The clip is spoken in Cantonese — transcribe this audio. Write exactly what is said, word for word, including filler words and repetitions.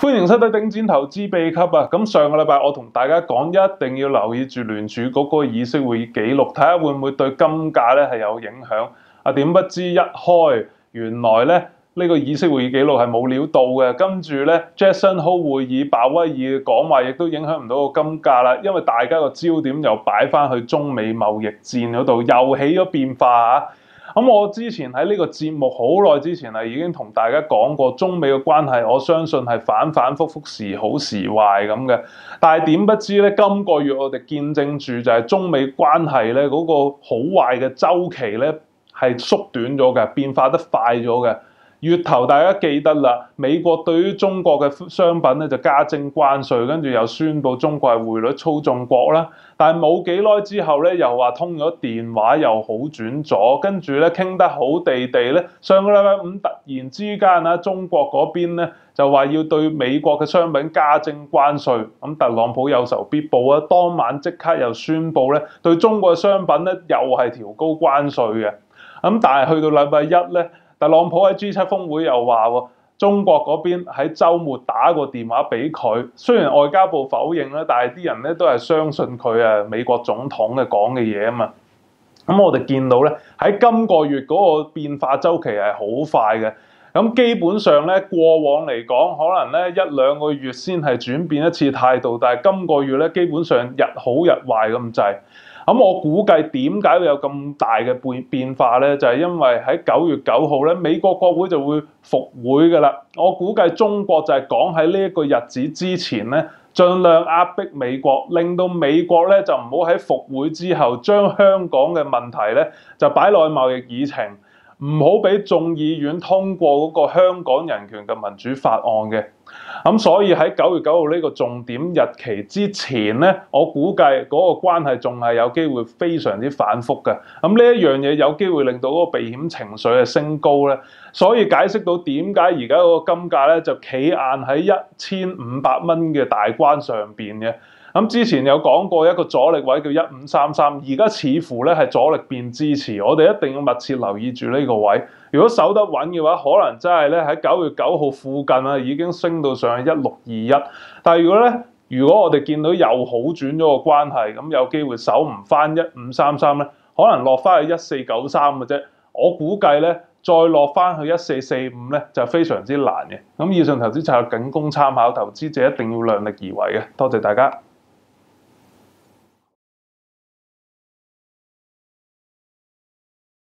歡迎收睇頂尖投資秘笈啊！咁上個禮拜我同大家講，一定要留意住聯儲局嗰個議息會議記錄，睇下會唔會對金價咧係有影響。啊，點不知一開，原來咧呢個議息會議記錄係冇料到嘅，跟住咧 Jackson Hole 會議鮑威爾嘅講話亦都影響唔到個金價啦，因為大家個焦點又擺翻去中美貿易戰嗰度，又起咗變化啊！咁我之前喺呢個節目好耐之前係已經同大家講過，中美嘅關係我相信係反反覆覆時好時壞咁嘅。但係點不知咧，今個月我哋見證住就係中美關係咧嗰個好壞嘅週期咧係縮短咗嘅，變化得快咗嘅。月頭大家記得啦，美國對於中國嘅商品咧就加徵關稅，跟住又宣布中國係匯率操縱國啦。但係冇幾耐之後咧，又話通咗電話又好轉咗，跟住咧傾得好地地咧。上個禮拜五突然之間啊，中國嗰邊咧就話要對美國嘅商品加徵關稅，咁特朗普有仇必報啊，當晚即刻又宣布咧對中國嘅商品咧又係調高關稅嘅。咁但係去到禮拜一咧，特朗普喺 G 七峰會又話喎，中國嗰邊喺週末打個電話俾佢，雖然外交部否認啦，但係啲人咧都係相信佢啊美國總統嘅講嘅嘢啊嘛。咁我哋見到咧喺今個月嗰個變化週期係好快嘅，咁基本上咧過往嚟講，可能咧一兩個月先係轉變一次態度，但係今個月咧基本上日好日壞咁滯。咁我估計點解會有咁大嘅變變化咧？就係因為喺九月九號咧，美國國會就會復會㗎啦。我估計中國就係講喺呢一個日子之前咧，盡量壓迫美國，令到美國咧就唔好喺復會之後將香港嘅問題咧就擺落去貿易議程，唔好俾眾議院通過嗰個香港人權嘅民主法案嘅。咁所以喺九月九號呢個重點日期之前咧，我估計嗰個關係仲係有機會非常之反覆嘅。咁呢一樣嘢有機會令到嗰個避險情緒係升高咧，所以解釋到點解而家嗰個金價咧就企硬喺一千五百蚊嘅大關上邊嘅。咁之前有講過一個阻力位叫一五三三，而家似乎咧係阻力變支持，我哋一定要密切留意住呢個位。如果守得穩嘅話，可能真係咧喺九月九號附近啊已經升到上去一六二一。但係如果咧，如果我哋見到又好轉咗個關係，咁有機會守唔翻一五三三咧，可能落翻去一四九三嘅啫。我估計咧，再落翻去一四四五咧就非常之難嘅。咁以上投資策略僅供參考，投資者一定要量力而為嘅。多謝大家。